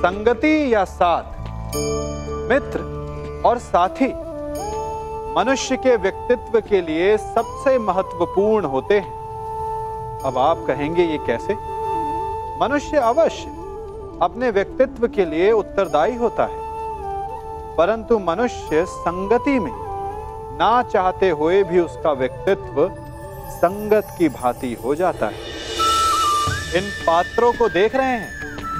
संगति या साथ, मित्र और साथी मनुष्य के व्यक्तित्व के लिए सबसे महत्वपूर्ण होते हैं। अब आप कहेंगे ये कैसे? मनुष्य अवश्य अपने व्यक्तित्व के लिए उत्तरदायी होता है, परंतु मनुष्य संगति में ना चाहते हुए भी उसका व्यक्तित्व संगत की भांति हो जाता है। इन पात्रों को देख रहे हैं?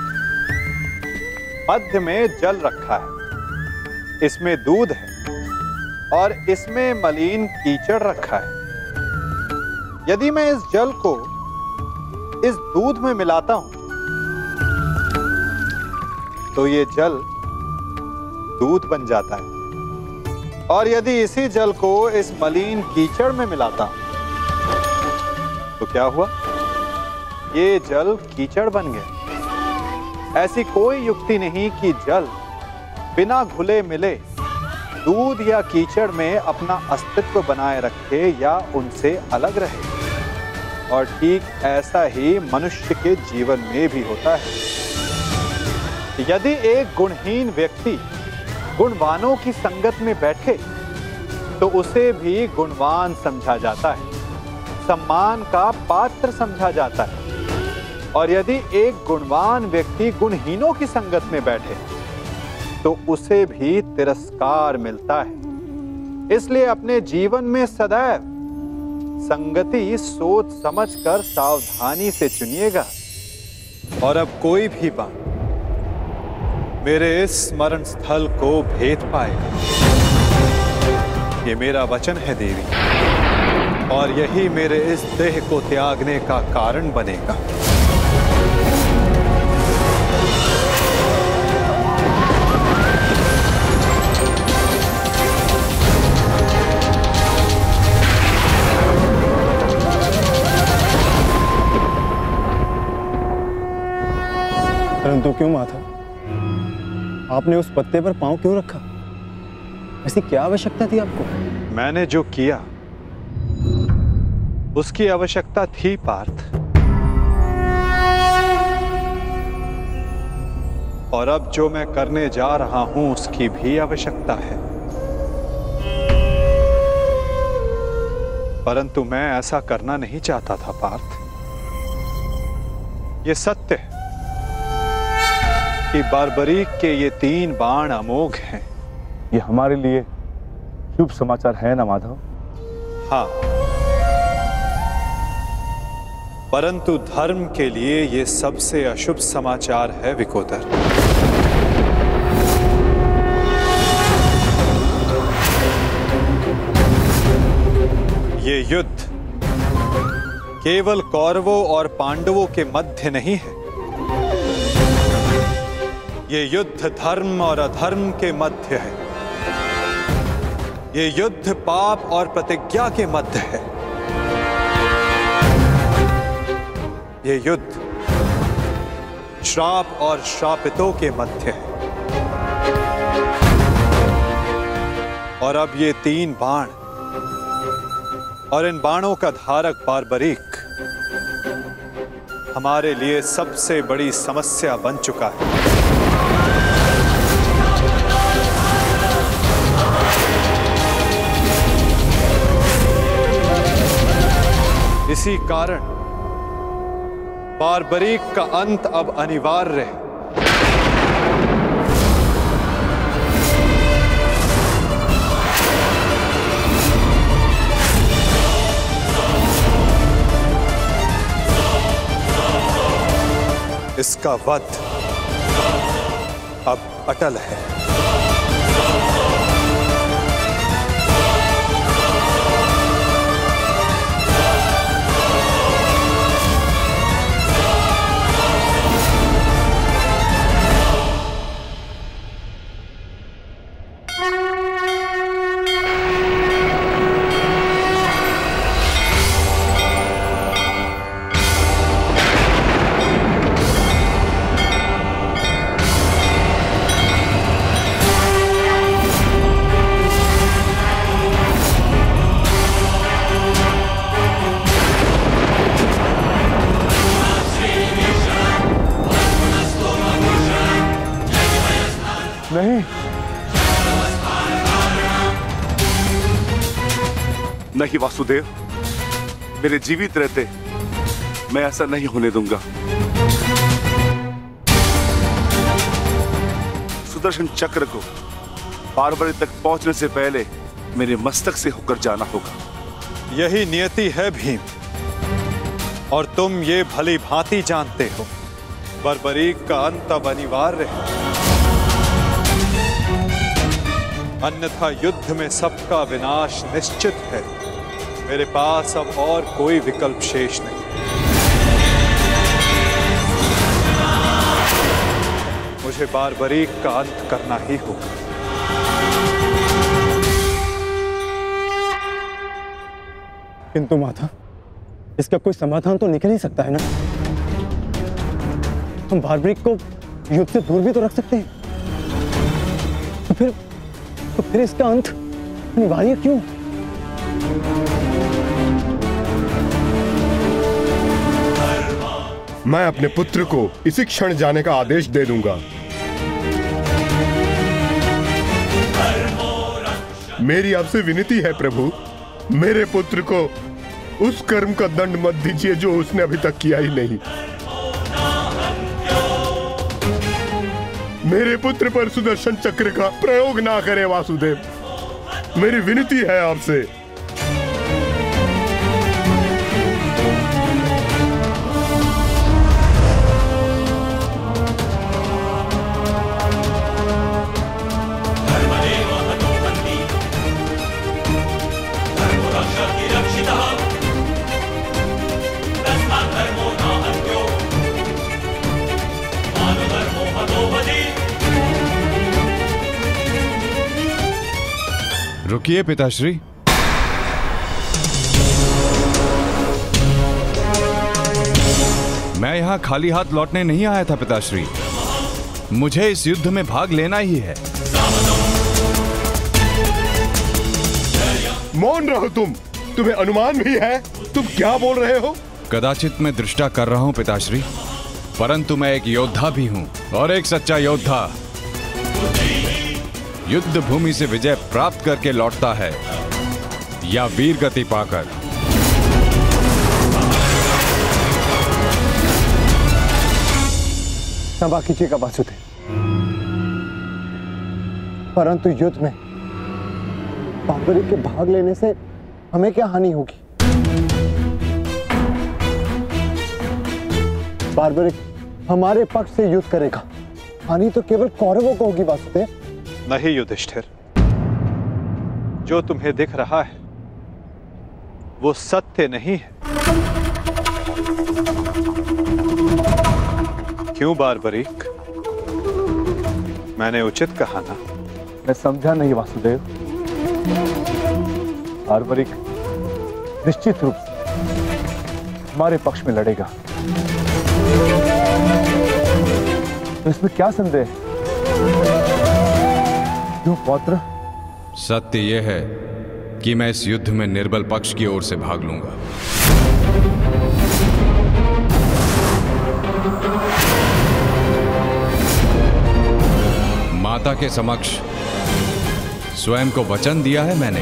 मध्य में जल रखा है, इसमें दूध है और इसमें मलिन कीचड़ रखा है। यदि मैं इस जल को इस दूध में मिलाता हूं तो ये जल दूध बन जाता है, और यदि इसी जल को इस मलिन कीचड़ में मिलाता हूं तो क्या हुआ? ये जल कीचड़ बन गया। ऐसी कोई युक्ति नहीं कि जल बिना घुले मिले दूध या कीचड़ में अपना अस्तित्व बनाए रखे या उनसे अलग रहे। और ठीक ऐसा ही मनुष्य के जीवन में भी होता है। यदि एक गुणहीन व्यक्ति गुणवानों की संगत में बैठे तो उसे भी गुणवान समझा जाता है, सम्मान का पात्र समझा जाता है। और यदि एक गुणवान व्यक्ति गुणहीनों की संगत में बैठे तो उसे भी तिरस्कार मिलता है। इसलिए अपने जीवन में सदैव संगति सोच समझकर सावधानी से चुनिएगा। और अब कोई भी बात मेरे इस स्मरण स्थल को भेद पाएगा। ये मेरा वचन है देवी, और यही मेरे इस देह को त्यागने का कारण बनेगा। परंतु क्यों माता, आपने उस पत्ते पर पांव क्यों रखा? ऐसी क्या आवश्यकता थी आपको? मैंने जो किया उसकी आवश्यकता थी पार्थ, और अब जो मैं करने जा रहा हूं उसकी भी आवश्यकता है। परंतु मैं ऐसा करना नहीं चाहता था पार्थ। ये सत्य है कि बारबरीक के ये 3 बाण अमोघ हैं। ये हमारे लिए शुभ समाचार है ना माधव? हाँ, परंतु धर्म के लिए ये सबसे अशुभ समाचार है विकोदर। ये युद्ध केवल कौरवों और पांडवों के मध्य नहीं है। ये युद्ध धर्म और अधर्म के मध्य है। ये युद्ध पाप और प्रतिज्ञा के मध्य है। ये युद्ध श्राप और श्रापितों के मध्य है। और अब ये 3 बाण और इन बाणों का धारक बारबरीक हमारे लिए सबसे बड़ी समस्या बन चुका है। इसी कारण बारबरीक का अंत अब अनिवार्य है। इसका वध अब अटल है। नहीं वासुदेव, मेरे जीवित रहते मैं ऐसा नहीं होने दूंगा। सुदर्शन चक्र को बारबरी तक पहुंचने से पहले मेरे मस्तक से होकर जाना होगा। यही नियति है भीम, और तुम ये भली भांति जानते हो। बर्बरीक का अंत अब अनिवार्य है, अन्यथा युद्ध में सबका विनाश निश्चित है। मेरे पास अब और कोई विकल्प शेष नहीं। मुझे बारबरीक का अंत करना ही होगा। किंतु माता, इसका कोई समाधान तो निकल ही सकता है ना। हम बारबरीक को युद्ध से दूर भी तो रख सकते हैं। तो फिर इसका अंत अनिवार्य क्यों? मैं अपने पुत्र को इसी क्षण जाने का आदेश दे दूंगा। मेरी आपसे विनती है प्रभु, मेरे पुत्र को उस कर्म का दंड मत दीजिए जो उसने अभी तक किया ही नहीं। मेरे पुत्र पर सुदर्शन चक्र का प्रयोग ना करे वासुदेव, मेरी विनती है आपसे। रुकिए पिताश्री। मैं यहां खाली हाथ लौटने नहीं आया था पिताश्री, मुझे इस युद्ध में भाग लेना ही है। मौन रहो तुम, तुम्हें अनुमान भी है तुम क्या बोल रहे हो? कदाचित मैं दृष्टा कर रहा हूं पिताश्री, परंतु मैं एक योद्धा भी हूं, और एक सच्चा योद्धा युद्ध भूमि से विजय प्राप्त करके लौटता है या वीर गति पाकर। क्षमा कीजिएगा वासुदेव, परंतु युद्ध में बारबरीक के भाग लेने से हमें क्या हानि होगी? बारबरीक हमारे पक्ष से युद्ध करेगा, हानि तो केवल कौरवों को होगी वासुदेव। नहीं युधिष्ठिर, जो तुम्हें दिख रहा है वो सत्य नहीं है। क्यों बारबरीक, मैंने उचित कहा ना? मैं समझा नहीं वासुदेव। बारबरीक निश्चित रूप से हमारे पक्ष में लड़ेगा, तो इसमें क्या संदेह? क्यों पौत्र? सत्य यह है कि मैं इस युद्ध में निर्बल पक्ष की ओर से भाग लूंगा। माता के समक्ष स्वयं को वचन दिया है मैंने।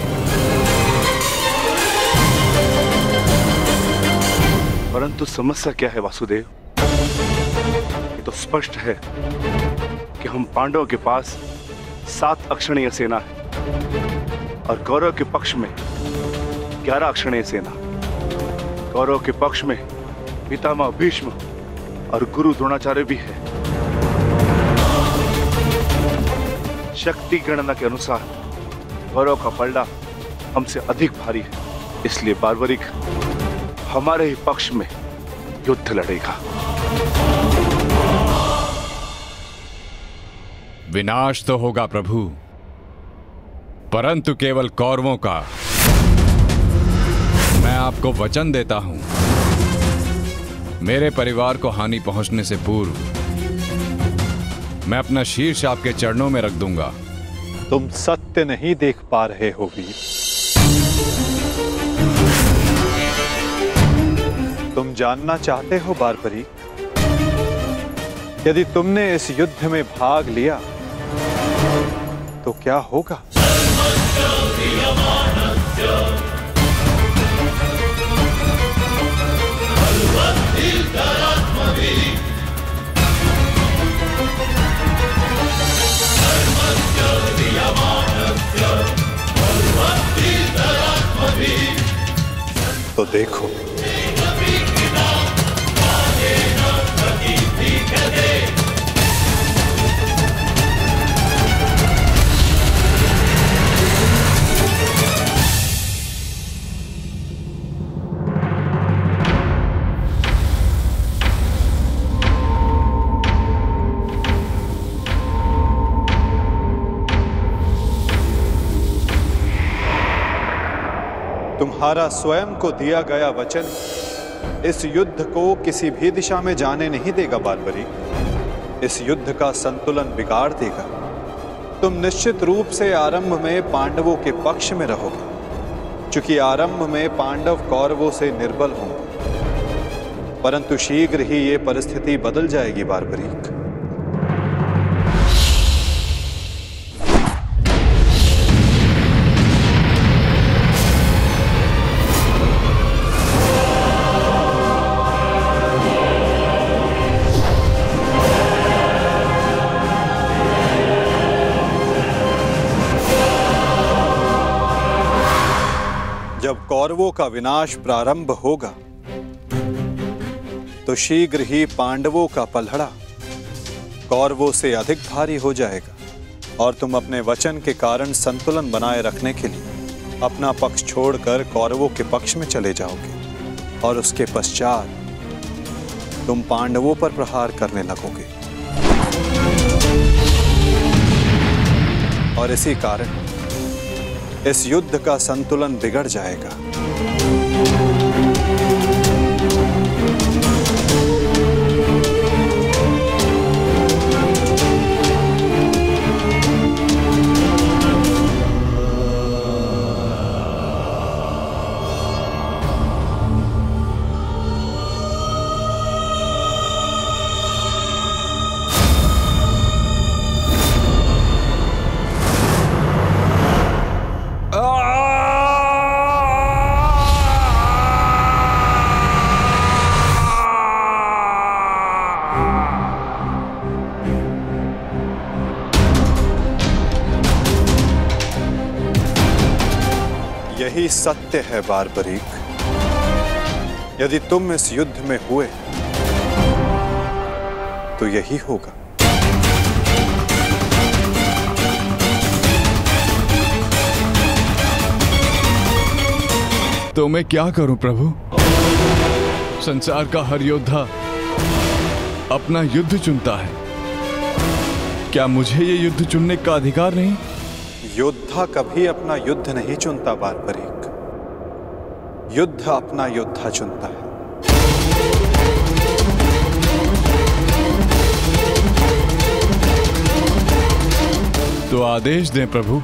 परंतु समस्या क्या है वासुदेव? ये तो स्पष्ट है कि हम पांडवों के पास 7 अक्षणीय सेना है और कौरव के पक्ष में 11 अक्षणीय सेना। कौरव के पक्ष में पितामह भीष्म और गुरु द्रोणाचार्य भी है। शक्ति गणना के अनुसार कौरव का पलड़ा हमसे अधिक भारी है, इसलिए बारबरीक हमारे ही पक्ष में युद्ध लड़ेगा। विनाश तो होगा प्रभु, परंतु केवल कौरवों का। मैं आपको वचन देता हूं, मेरे परिवार को हानि पहुंचने से पूर्व मैं अपना शीर्ष आपके चरणों में रख दूंगा। तुम सत्य नहीं देख पा रहे हो वीर। तुम जानना चाहते हो बारबरीक, यदि तुमने इस युद्ध में भाग लिया तो क्या होगा? तुम्हारा स्वयं को दिया गया वचन इस युद्ध को किसी भी दिशा में जाने नहीं देगा बारबरीक। इस युद्ध का संतुलन बिगाड़ देगा। तुम निश्चित रूप से आरंभ में पांडवों के पक्ष में रहोगे, क्योंकि आरंभ में पांडव कौरवों से निर्बल होंगे, परंतु शीघ्र ही ये परिस्थिति बदल जाएगी बारबरीक। जब कौरवों का विनाश प्रारंभ होगा तो शीघ्र ही पांडवों का पलड़ा कौरवों से अधिक भारी हो जाएगा और तुम अपने वचन के कारण संतुलन बनाए रखने के लिए अपना पक्ष छोड़कर कौरवों के पक्ष में चले जाओगे और उसके पश्चात तुम पांडवों पर प्रहार करने लगोगे। और इसी कारण इस युद्ध का संतुलन बिगड़ जाएगा। यही सत्य है बारबरीक। यदि तुम इस युद्ध में हुए तो यही होगा। तो मैं क्या करूं प्रभु? संसार का हर योद्धा अपना युद्ध चुनता है, क्या मुझे ये युद्ध चुनने का अधिकार नहीं? योद्धा कभी अपना युद्ध नहीं चुनता बारबरीक, युद्ध अपना योद्धा चुनता है। तो आदेश दें प्रभु,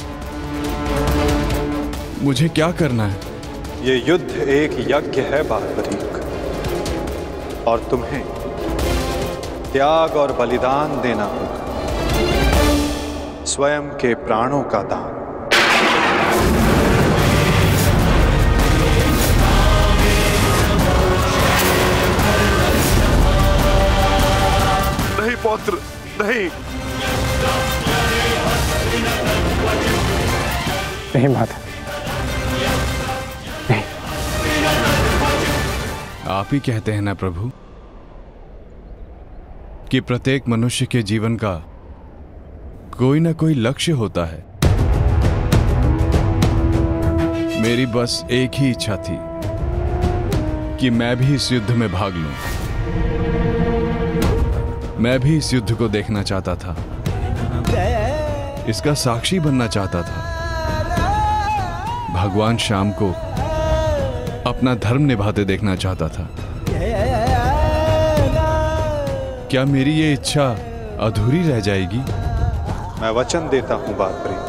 मुझे क्या करना है? ये युद्ध एक यज्ञ है बारबरीक, और तुम्हें त्याग और बलिदान देना होगा, स्वयं के प्राणों का दान। नहीं पौत्र, नहीं। नहीं माता, नहीं। आप ही कहते हैं ना प्रभु कि प्रत्येक मनुष्य के जीवन का कोई ना कोई लक्ष्य होता है। मेरी बस एक ही इच्छा थी कि मैं भी इस युद्ध में भाग लूं। मैं भी इस युद्ध को देखना चाहता था, इसका साक्षी बनना चाहता था। भगवान श्याम को अपना धर्म निभाते देखना चाहता था। क्या मेरी ये इच्छा अधूरी रह जाएगी? मैं वचन देता हूं बारबरीक,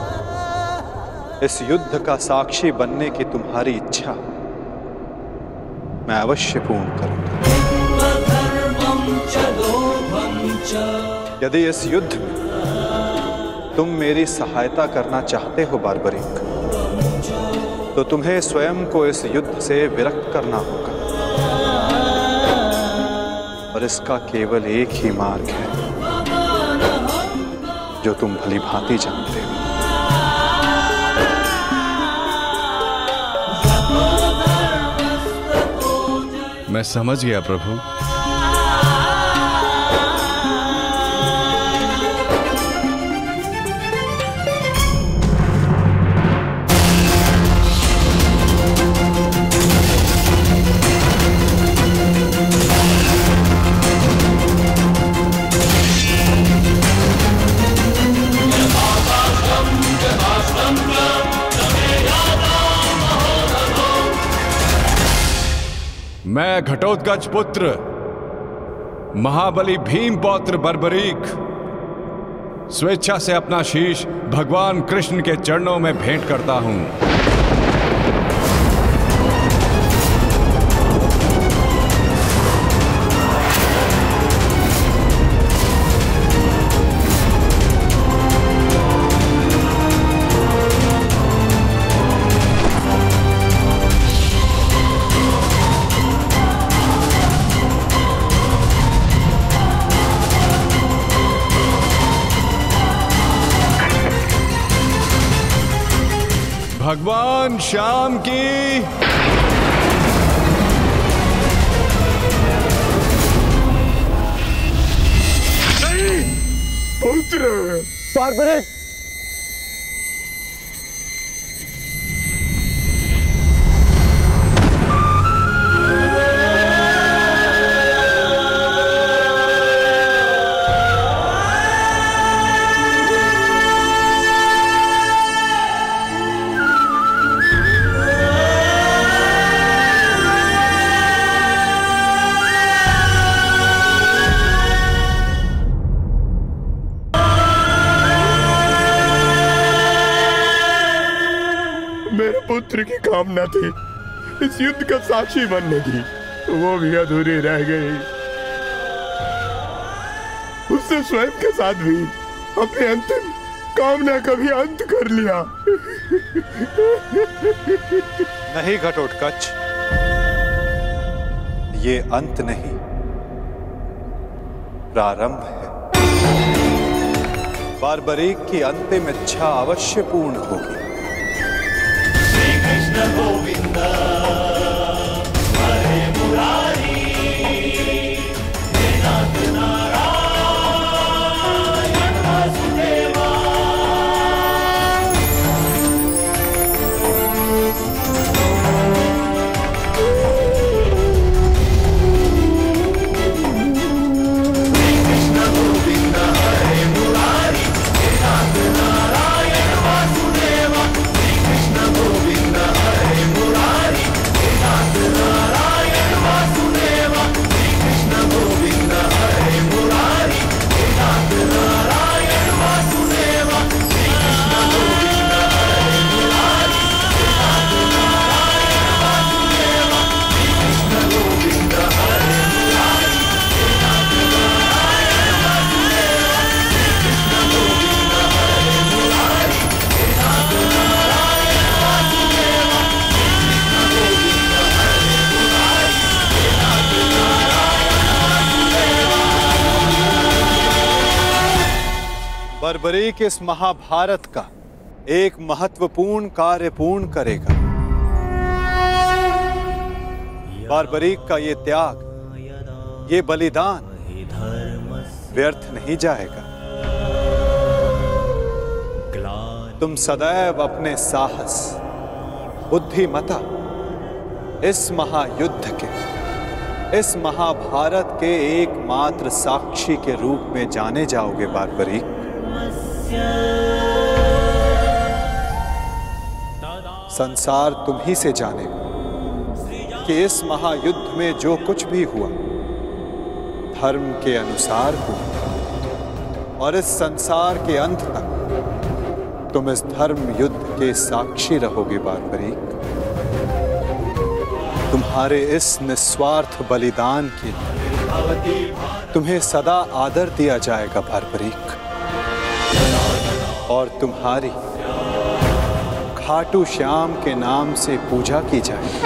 इस युद्ध का साक्षी बनने की तुम्हारी इच्छा मैं अवश्य पूर्ण करूंगा। यदि इस युद्ध में तुम मेरी सहायता करना चाहते हो बारबरीक, तो तुम्हें स्वयं को इस युद्ध से विरक्त करना होगा, और इसका केवल एक ही मार्ग है जो तुम भली भांति जानते हो। मैं समझ गया प्रभु। मैं घटोत्कच पुत्र महाबली भीम पौत्र बर्बरीक स्वेच्छा से अपना शीश भगवान कृष्ण के चरणों में भेंट करता हूं। भगवान श्याम की पुत्र बार्बरिक, पुत्र की कामना थी इस युद्ध का साक्षी बनने की, वो भी अधूरी रह गई। उसने स्वयं के साथ भी अपनी अंतिम कामना का भी अंत कर लिया। नहीं घटोत्कच, ये अंत नहीं, प्रारंभ है। बार्बरीक की अंतिम इच्छा अवश्य पूर्ण होगी। कृष्ण गोविंद हरे मुरारी, हे नाथ नारायण वासुदेवा। श्री कृष्ण गोविंद हरे मुरारी, हे नाथ नारायण वासुदेवा। श्री कृष्ण गोविंद हरे मुरारी, हे नाथ नारायण वासुदेवा। श्री कृष्ण गोविंद हरे मुरारी, हे नाथ नारायण वासुदेवा। श्री कृष्ण गोविंद हरे मुरारी, हे नाथ नारायण वासुदेवा। श्री कृष्ण गोविंद हरे मुरारी, हे नाथ नारायण वासुदेवा। श्री कृष्ण गोविंद हरे मुरारी, हे नाथ नारायण वासुदेवा। श्री कृष्ण गोविंद हरे मुरारी, हे नाथ नारायण वासुदेवा। बर्बरीक इस महाभारत का एक महत्वपूर्ण कार्य पूर्ण करेगा। बार्बरीक का ये त्याग, ये बलिदान व्यर्थ नहीं जाएगा। तुम सदैव अपने साहस, बुद्धिमता, इस महायुद्ध के, इस महाभारत के एकमात्र साक्षी के रूप में जाने जाओगे बार्बरीक। संसार तुम ही से जानेगा कि इस महायुद्ध में जो कुछ भी हुआ धर्म के अनुसार हुआ, और इस संसार के अंत तक तुम इस धर्म युद्ध के साक्षी रहोगे बार्बरीक। तुम्हारे इस निस्वार्थ बलिदान के लिए तुम्हें सदा आदर दिया जाएगा बार्बरीक, और तुम्हारी खाटू श्याम के नाम से पूजा की जाएगी।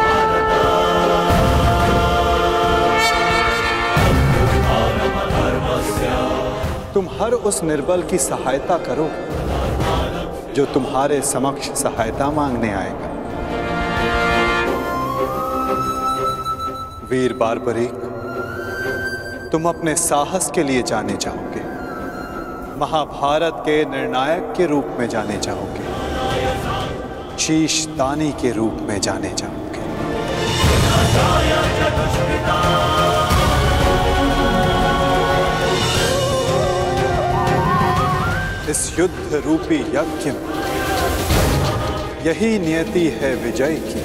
तुम हर उस निर्बल की सहायता करोगे जो तुम्हारे समक्ष सहायता मांगने आएगा। वीर बारबरीक, तुम अपने साहस के लिए जाने जाओगे, महाभारत के निर्णायक के रूप में जाने जाओगे, शीश दानी के रूप में जाने जाओगे। इस युद्ध रूपी यज्ञ में यही नियति है विजय की।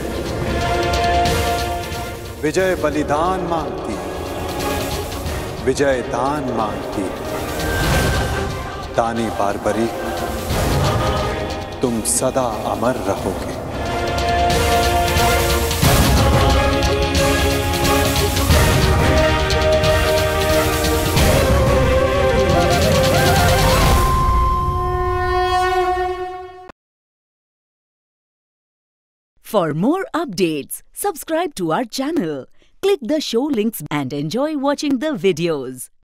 विजय बलिदान मांगती है, विजय दान मांगती है। दानी बारबरीक, तुम सदा अमर रहोगे। For more updates, subscribe to our channel, click the show links and enjoy watching the videos.